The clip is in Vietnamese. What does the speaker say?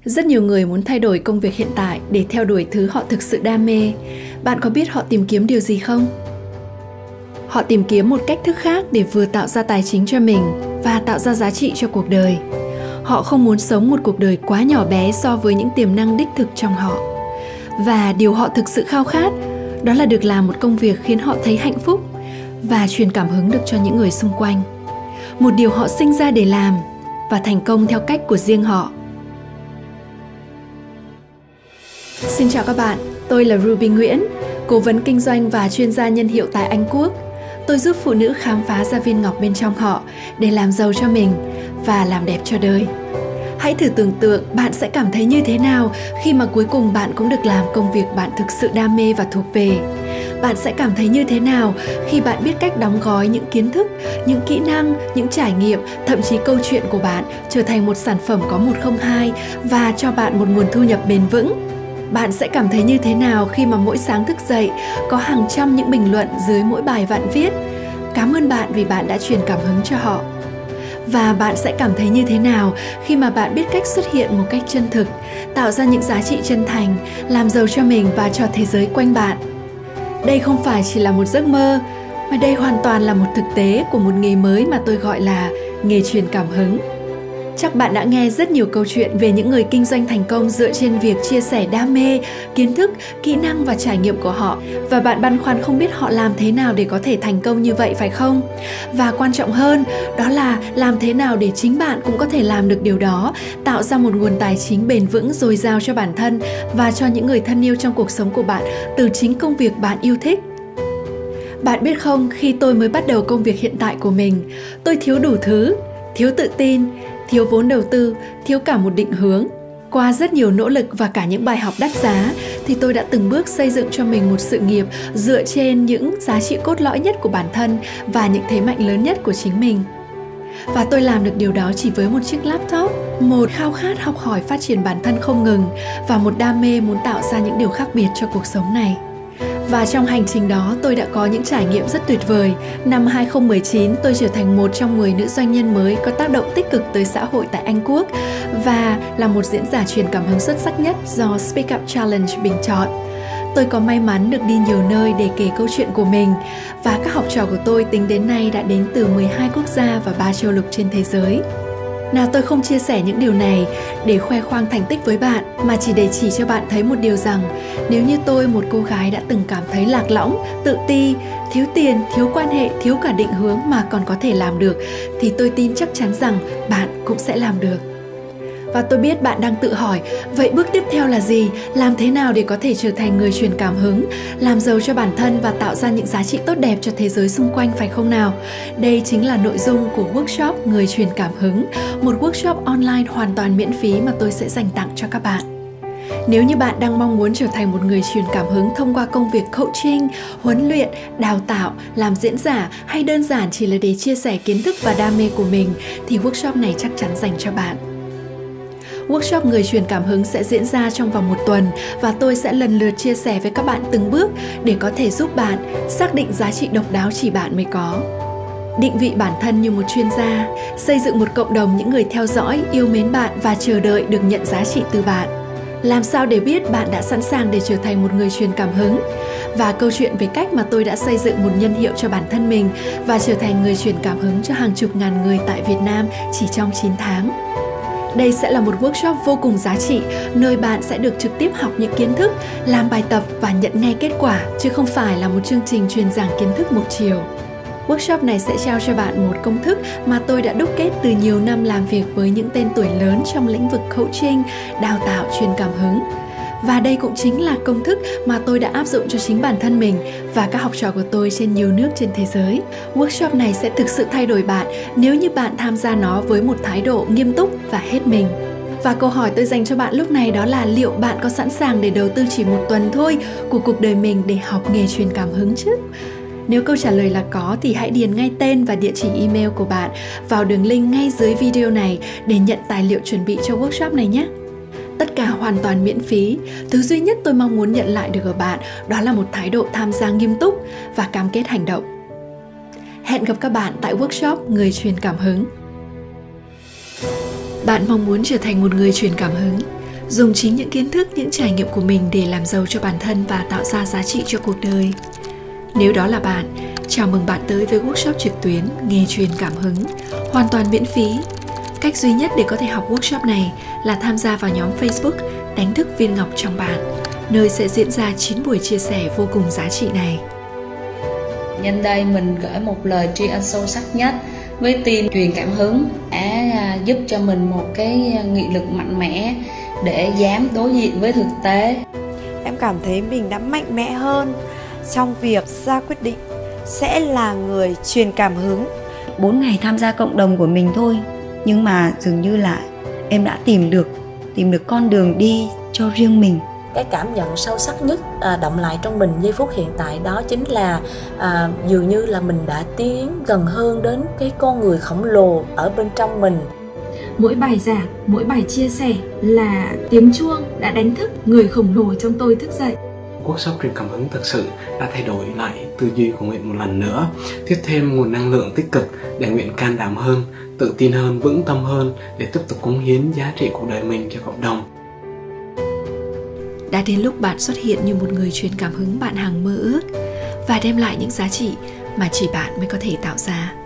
Rất nhiều người muốn thay đổi công việc hiện tại để theo đuổi thứ họ thực sự đam mê. Bạn có biết họ tìm kiếm điều gì không? Họ tìm kiếm một cách thức khác để vừa tạo ra tài chính cho mình và tạo ra giá trị cho cuộc đời. Họ không muốn sống một cuộc đời quá nhỏ bé so với những tiềm năng đích thực trong họ. Và điều họ thực sự khao khát đó là được làm một công việc khiến họ thấy hạnh phúc và truyền cảm hứng được cho những người xung quanh. Một điều họ sinh ra để làm và thành công theo cách của riêng họ. Xin chào các bạn, tôi là Ruby Nguyễn, cố vấn kinh doanh và chuyên gia nhân hiệu tại Anh Quốc. Tôi giúp phụ nữ khám phá ra viên ngọc bên trong họ để làm giàu cho mình và làm đẹp cho đời. Hãy thử tưởng tượng bạn sẽ cảm thấy như thế nào khi mà cuối cùng bạn cũng được làm công việc bạn thực sự đam mê và thuộc về. Bạn sẽ cảm thấy như thế nào khi bạn biết cách đóng gói những kiến thức, những kỹ năng, những trải nghiệm, thậm chí câu chuyện của bạn trở thành một sản phẩm có 102 và cho bạn một nguồn thu nhập bền vững. Bạn sẽ cảm thấy như thế nào khi mà mỗi sáng thức dậy có hàng trăm những bình luận dưới mỗi bài bạn viết. Cảm ơn bạn vì bạn đã truyền cảm hứng cho họ. Và bạn sẽ cảm thấy như thế nào khi mà bạn biết cách xuất hiện một cách chân thực, tạo ra những giá trị chân thành, làm giàu cho mình và cho thế giới quanh bạn. Đây không phải chỉ là một giấc mơ, mà đây hoàn toàn là một thực tế của một nghề mới mà tôi gọi là nghề truyền cảm hứng. Chắc bạn đã nghe rất nhiều câu chuyện về những người kinh doanh thành công dựa trên việc chia sẻ đam mê, kiến thức, kỹ năng và trải nghiệm của họ. Và bạn băn khoăn không biết họ làm thế nào để có thể thành công như vậy phải không? Và quan trọng hơn, đó là làm thế nào để chính bạn cũng có thể làm được điều đó, tạo ra một nguồn tài chính bền vững dồi dào cho bản thân và cho những người thân yêu trong cuộc sống của bạn từ chính công việc bạn yêu thích. Bạn biết không, khi tôi mới bắt đầu công việc hiện tại của mình, tôi thiếu đủ thứ, thiếu tự tin, thiếu vốn đầu tư, thiếu cả một định hướng. Qua rất nhiều nỗ lực và cả những bài học đắt giá thì tôi đã từng bước xây dựng cho mình một sự nghiệp dựa trên những giá trị cốt lõi nhất của bản thân và những thế mạnh lớn nhất của chính mình. Và tôi làm được điều đó chỉ với một chiếc laptop, một khao khát học hỏi phát triển bản thân không ngừng và một đam mê muốn tạo ra những điều khác biệt cho cuộc sống này. Và trong hành trình đó tôi đã có những trải nghiệm rất tuyệt vời. Năm 2019 tôi trở thành một trong 10 nữ doanh nhân mới có tác động tích cực tới xã hội tại Anh Quốc và là một diễn giả truyền cảm hứng xuất sắc nhất do Speak Up Challenge bình chọn. Tôi có may mắn được đi nhiều nơi để kể câu chuyện của mình và các học trò của tôi tính đến nay đã đến từ 12 quốc gia và 3 châu lục trên thế giới. Nào, tôi không chia sẻ những điều này để khoe khoang thành tích với bạn, mà chỉ để chỉ cho bạn thấy một điều rằng nếu như tôi, một cô gái đã từng cảm thấy lạc lõng, tự ti, thiếu tiền, thiếu quan hệ, thiếu cả định hướng mà còn có thể làm được, thì tôi tin chắc chắn rằng bạn cũng sẽ làm được. Và tôi biết bạn đang tự hỏi, vậy bước tiếp theo là gì? Làm thế nào để có thể trở thành người truyền cảm hứng, làm giàu cho bản thân và tạo ra những giá trị tốt đẹp cho thế giới xung quanh, phải không nào? Đây chính là nội dung của workshop Người truyền cảm hứng, một workshop online hoàn toàn miễn phí mà tôi sẽ dành tặng cho các bạn. Nếu như bạn đang mong muốn trở thành một người truyền cảm hứng thông qua công việc coaching, huấn luyện, đào tạo, làm diễn giả hay đơn giản chỉ là để chia sẻ kiến thức và đam mê của mình, thì workshop này chắc chắn dành cho bạn. Workshop Người truyền cảm hứng sẽ diễn ra trong vòng 1 tuần và tôi sẽ lần lượt chia sẻ với các bạn từng bước để có thể giúp bạn xác định giá trị độc đáo chỉ bạn mới có. Định vị bản thân như một chuyên gia, xây dựng một cộng đồng những người theo dõi, yêu mến bạn và chờ đợi được nhận giá trị từ bạn. Làm sao để biết bạn đã sẵn sàng để trở thành một người truyền cảm hứng? Và câu chuyện về cách mà tôi đã xây dựng một nhân hiệu cho bản thân mình và trở thành người truyền cảm hứng cho hàng chục ngàn người tại Việt Nam chỉ trong 9 tháng. Đây sẽ là một workshop vô cùng giá trị, nơi bạn sẽ được trực tiếp học những kiến thức, làm bài tập và nhận ngay kết quả, chứ không phải là một chương trình truyền giảng kiến thức một chiều. Workshop này sẽ trao cho bạn một công thức mà tôi đã đúc kết từ nhiều năm làm việc với những tên tuổi lớn trong lĩnh vực coaching, đào tạo, truyền cảm hứng. Và đây cũng chính là công thức mà tôi đã áp dụng cho chính bản thân mình và các học trò của tôi trên nhiều nước trên thế giới. Workshop này sẽ thực sự thay đổi bạn nếu như bạn tham gia nó với một thái độ nghiêm túc và hết mình. Và câu hỏi tôi dành cho bạn lúc này đó là liệu bạn có sẵn sàng để đầu tư chỉ 1 tuần thôi của cuộc đời mình để học nghề truyền cảm hứng chứ? Nếu câu trả lời là có thì hãy điền ngay tên và địa chỉ email của bạn vào đường link ngay dưới video này để nhận tài liệu chuẩn bị cho workshop này nhé. Tất cả hoàn toàn miễn phí. Thứ duy nhất tôi mong muốn nhận lại được ở bạn đó là một thái độ tham gia nghiêm túc và cam kết hành động. Hẹn gặp các bạn tại workshop Người truyền cảm hứng. Bạn mong muốn trở thành một người truyền cảm hứng, dùng chính những kiến thức, những trải nghiệm của mình để làm giàu cho bản thân và tạo ra giá trị cho cuộc đời. Nếu đó là bạn, chào mừng bạn tới với workshop trực tuyến Nghe Truyền Cảm Hứng, hoàn toàn miễn phí. Cách duy nhất để có thể học workshop này là tham gia vào nhóm Facebook Đánh thức viên ngọc trong bạn, nơi sẽ diễn ra 9 buổi chia sẻ vô cùng giá trị này. Nhân đây mình gửi một lời tri ân sâu sắc nhất với team Truyền Cảm Hứng đã giúp cho mình một cái nghị lực mạnh mẽ để dám đối diện với thực tế. Em cảm thấy mình đã mạnh mẽ hơn trong việc ra quyết định sẽ là người truyền cảm hứng. 4 ngày tham gia cộng đồng của mình thôi, nhưng mà dường như là em đã tìm được con đường đi cho riêng mình. Cái cảm nhận sâu sắc nhất động lại trong mình giây phút hiện tại đó chính là dường như là mình đã tiến gần hơn đến cái con người khổng lồ ở bên trong mình. Mỗi bài giảng, mỗi bài chia sẻ là tiếng chuông đã đánh thức người khổng lồ trong tôi thức dậy. Workshop Truyền Cảm Hứng thực sự đã thay đổi lại tư duy của Nguyện một lần nữa, tiếp thêm nguồn năng lượng tích cực để Nguyện can đảm hơn, tự tin hơn, vững tâm hơn để tiếp tục cống hiến giá trị cuộc đời mình cho cộng đồng. Đã đến lúc bạn xuất hiện như một người truyền cảm hứng bạn hằng mơ ước và đem lại những giá trị mà chỉ bạn mới có thể tạo ra.